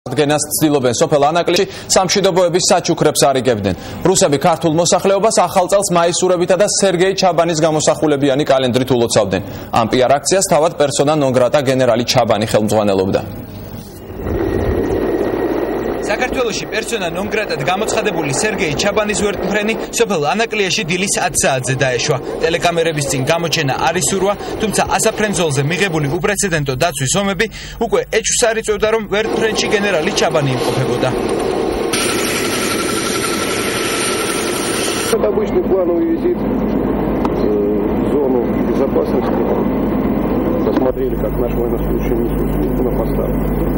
Დგენას ცდილობენ სოფელ ანაკლიაში სამშვიდობოების საჩუქრებს არიგებდნენ. რუსები ქართულ მოსახლეობას ახალ წელს მაისურებითა და სერგეი ჩაბანის გამოსახულებიანი კალენდრით ულოცავდნენ. ამ პიარ აქციას თავად პერსონა ნონ გრატა გენერალი ჩაბანი ხელმძღვანელობდა. საქართველოში პერსონა ნონ გრატად გამოცხადებული სერგეი ჩაბანის ვერტმფრენი სოფელ ანაკლიაში დილის 10 საათზე დაეშვა. ტელეკამერების წინ გამოჩენა არ ისურვა, თუმცა ასაფრენძოლზე მიღებული უპრეცედენტო დაცვის ომები უკვე ეჭვს არ იწვევდა, რომ ვერტმფრენში გენერალი ჩაბანი იმყოფებოდა. Обычный плановый визит в зону безопасности. Посмотрели, как наш военнослужащий несут службу на постах.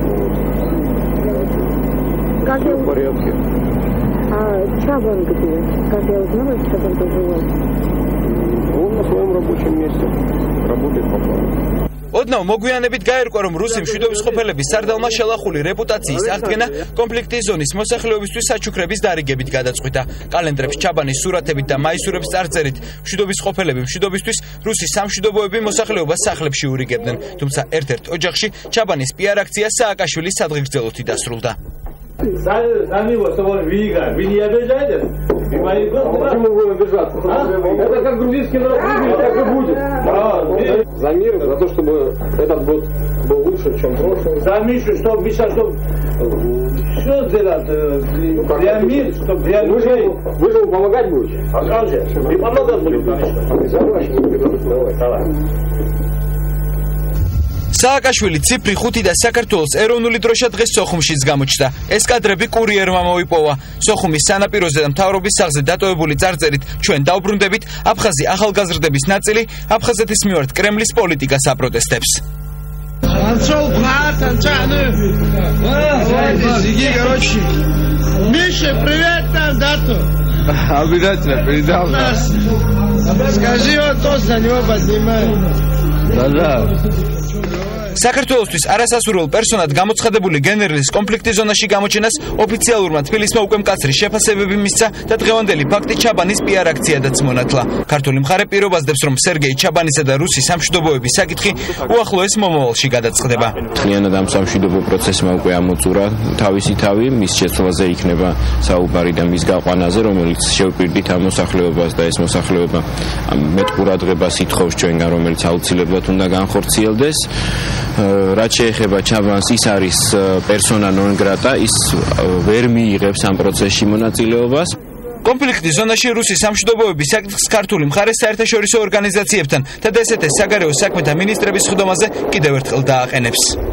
Как Все в порядке. А Чабан где? Как я узнала, что Чабан там живет? Он на своем рабочем месте. Работает по плану. ოდნავ მოგვიანებით გაერკვა, რომ რუსი მშვიდობის ყოფილების სარდალმა შელახული რეპუტაციის აღდგენა კონფლიქტის ზონის მოსახლეობისთვის საჩუქრების დარიგებით გადაწყვიტა. კალენდრებს ჩაბანის სურათებით და მაისურების წარწერით მშვიდობის ყოფილები მშვიდობისთვის რუსი სამშვიდობოები მოსახლეობას სახლებში ურიგებდნენ. თუმცა ერთ-ერთ ოჯახში ჩაბანის პიარ აქცია სააკაშვილის სადღეგრძელოთი დასრულდა. Сами его с собой вы не обижаете? Почему вы обижаться? Это как грузинский народ, так и будет. За мир, за то, чтобы этот год был лучше, чем прошлый. За Мишу, чтобы Миша, чтобы все сделать для мира, чтобы для людей. Вы же ему помогать будете? А как же? И помогать будем, конечно. Давай. სააკაშვილი ციფრი 5 და საქართველოს ეროვნული დროშა დღეს სოხუმშიც გამოჩნდა. ეს კადრები კურიერმა მოიპოვა. სოხუმის სანაპიროზე და მთავრობის სახლზე დატოვებული წარწერით ჩვენ დავბრუნდებით აფხაზი ახალგაზრდების ნაწილი აფხაზეთის მიმართ კრემლის პოლიტიკას აპროტესტებს. Миша, привет там, Дату. Обязательно передам. Скажи, он тоже за него поднимает. Да. საქართველოსთვის არასასურველ პერსონად გამოცხადებული გენერლის კონფლიქტის ზონაში გამოჩენას ოფიციალურმა თბილისმა უკვე მკაცრი შეფასებები მისცა და დღევანდელი ფაქტი ჩაბანის პიარ აქციადაც მონათლა. ქართული მხარე პირობაზდებს, რომ სერგეი ჩაბანისა და რუსი სამშვიდობოების საკითხი უახლოეს მომავალში გადაწყდება. მთლიანად ამ სამშვიდობო პროცესმა უკვე ამოწურა თავისი თავი, მის შეცვლაზე იქნება საუბარი და მის გაყვანაზე, რომელიც შევპირდით ამ მოსახლეობას და ეს მოსახლეობა მეტ ყურადღებას ითხოვს ჩვენგან, რომელიც აუცილებლად უნდა განხორციელდეს. რაც შეეხება ჩაბანს, ის არის პერსონა ნონ გრატა, ის ვერ მიიღებს ამ პროცესში მონაწილეობას. კონფლიქტის ზონაში რუსი სამშვიდობოების საკითხს ქართული მხარე საერთაშორისო ორგანიზაციებთან და დსთ-ის საგარეო საქმეთა მინისტრების სხდომაზე კიდევ ერთხელ დააყენებს.